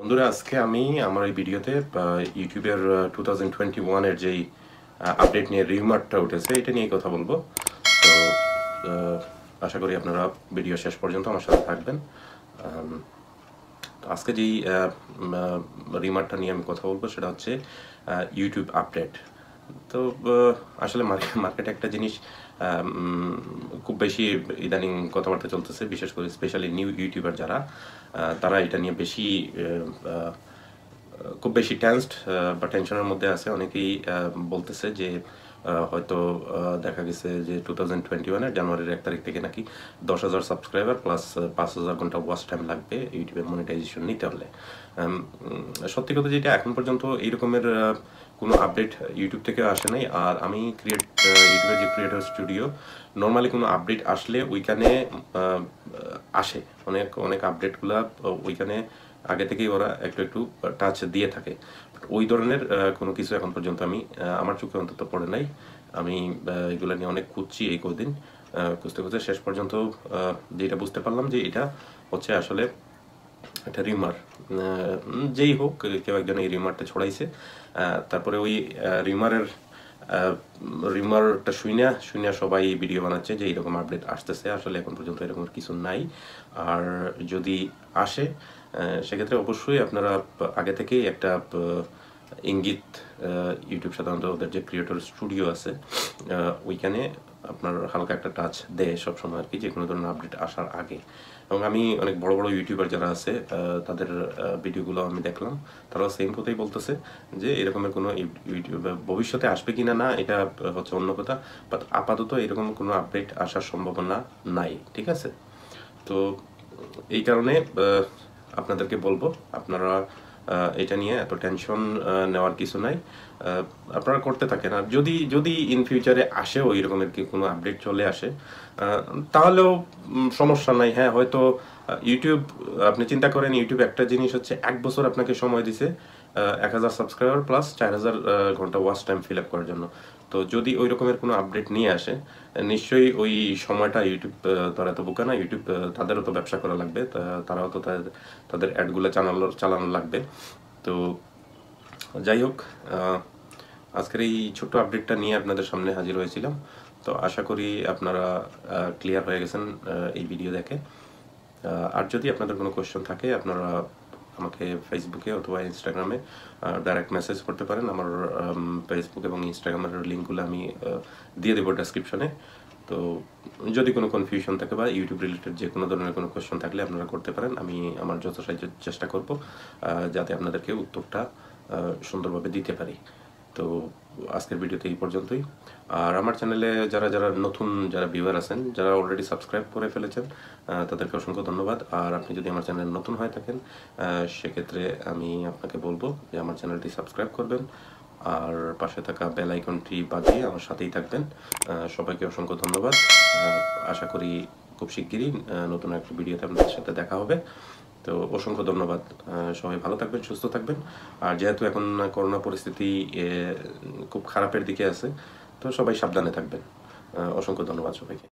বন্ধুরা, আজকে আমি আমার এই ভিডিওতে ইউটিউবের 2021 এর যেই আপডেট নিয়ে রিমার্কটা উঠেছে এটা নিয়ে কথা বলবো। তো আশা করি আপনারা ভিডিও শেষ পর্যন্ত আমার সাথে থাকবেন। আজকে যেই রিমার্কটা নিয়ে আমি কথা বলবো সেটা হচ্ছে ইউটিউব আপডেট। তো আসলে মার্কেটে একটা জিনিস খুব বেশি ইদানিং কথাবার্তা চলতেছে, বিশেষ করে স্পেশালি নিউ ইউটিউবার যারা, তারা এটা নিয়ে বেশি খুব বেশি টেন্সড বা টেনশনের মধ্যে আছে। অনেকেই বলতেছে যে হয়তো দেখা গেছে যে 2021-এর জানুয়ারির 1 তারিখ থেকে নাকি 10,000 সাবস্ক্রাইবার প্লাস 5,000 ঘন্টা ওয়াচ টাইম লাগবে ইউটিউবের মনিটাইজেশন নিতে হলে। সত্যি কথা যেটা, এখন পর্যন্ত এই রকমের কোনো আপডেট ইউটিউব থেকে আসে নাই। আর আমি ইউটিউবের যে ক্রিয়েটর স্টুডিও, নর্মালি কোনো আপডেট আসলে ওইখানে আসে অনেক অনেক আপডেটগুলা ওইখানে আগে থেকেই ওরা একটু একটু টাচ দিয়ে থাকে। ওই ধরনের কোনো কিছু এখন পর্যন্ত আমি আমার চোখে অন্তত পড়ে নাই। আমি এগুলো নিয়ে অনেক খুঁজছি এই কদিন, খুঁজতে খুঁজতে শেষ পর্যন্ত যেটা বুঝতে পারলাম যে এটা হচ্ছে আসলে একটা রিমার। যেই হোক, কেউ একজন এই রিমারটা ছড়াইছে। তারপরে ওই রিমারটা শুনে সবাই ভিডিও বানাচ্ছে যে এইরকম আপডেট আসতেছে। আসলে এখন পর্যন্ত এরকম কিছু নাই। আর যদি আসে সেক্ষেত্রে অবশ্যই আপনারা আগে থেকেই একটা ইঙ্গিত, ইউটিউব সাধারণত ওদের যে ক্রিয়েটর স্টুডিও আছে ওইখানে আপনার হালকা একটা টাচ দেয় সবসময় আর কি, যে কোনো ধরনের আপডেট আসার আগে। এবং আমি অনেক বড় বড় ইউটিউবার যারা আছে তাদের ভিডিওগুলো আমি দেখলাম, তারাও সেম কথাই বলতেছে যে এরকমের কোনো ইউটিউবে ভবিষ্যতে আসবে কিনা না এটা হচ্ছে অন্য কথা, বাট আপাতত এরকম কোনো আপডেট আসার সম্ভাবনা নাই। ঠিক আছে? তো এই কারণে আপনাদেরকে বলবো, আপনারা এটা নিয়ে এত টেনশন নেওয়ার কিছু নাই। আপনারা করতে থাকেন। আর যদি যদি ইন ফিউচারে আসেও এই রকমের কি কোনো আপডেট চলে আসে, তাহলেও সমস্যা নাই। হ্যাঁ, হয়তো ইউটিউব, আপনি চিন্তা করেন ইউটিউব একটা জিনিস হচ্ছে 1 বছর আপনাকে সময় দিছে 1,000 সাবস্ক্রাইবার প্লাস 4,000 ঘন্টা ওয়াচ টাইম ফিল আপ করার জন্য। তো যদি ওই রকমের কোনো আপডেট নিয়ে আসে, নিশ্চয়ই ওই সময়টা ইউটিউব, তারা তো বোকা না, ইউটিউব তাদেরও তো ব্যবসা করা লাগবে, তারাও তো তাদের অ্যাডগুলো চালানো লাগবে। তো যাই হোক, আজকের এই ছোট্ট আপডেটটা নিয়ে আপনাদের সামনে হাজির হয়েছিলাম। তো আশা করি আপনারা ক্লিয়ার হয়ে গেছেন এই ভিডিও দেখে। আর যদি আপনাদের কোনো কোয়েশ্চেন থাকে, আপনারা আমাকে ফেসবুকে অথবা ইনস্টাগ্রামে ডাইরেক্ট মেসেজ করতে পারেন। আমার ফেসবুক এবং ইনস্টাগ্রামের লিঙ্কগুলো আমি দিয়ে দেবো ডেসক্রিপশনে। তো যদি কোনো কনফিউশন থাকে বা ইউটিউব রিলেটেড যে কোনো ধরনের কোনো কোয়েশ্চেন থাকলে আপনারা করতে পারেন। আমি আমার যথাসাধ্য চেষ্টা করব যাতে আপনাদেরকে উত্তরটা সুন্দরভাবে দিতে পারি। তো আজকের ভিডিওতে এই পর্যন্তই। আর আমার চ্যানেলে যারা নতুন ভিউয়ার আছেন, যারা অলরেডি সাবস্ক্রাইব করে ফেলেছেন, তাদেরকে অসংখ্য ধন্যবাদ। আর আপনি যদি আমার চ্যানেলে নতুন হয়ে থাকেন, সেক্ষেত্রে আমি আপনাকে বলবো যে আমার চ্যানেলটি সাবস্ক্রাইব করবেন আর পাশে থাকা বেল আইকনটি বাজিয়ে আমার সাথেই থাকবেন। সবাইকে অসংখ্য ধন্যবাদ। আশা করি খুব শিগগিরই নতুন একটা ভিডিওতে আপনাদের সাথে দেখা হবে। তো অসংখ্য ধন্যবাদ। সবাই ভালো থাকবেন, সুস্থ থাকবেন। আর যেহেতু এখন করোনা পরিস্থিতি খুব খারাপের দিকে আছে, তো সবাই সাবধানে থাকবেন। অসংখ্য ধন্যবাদ সবাইকে।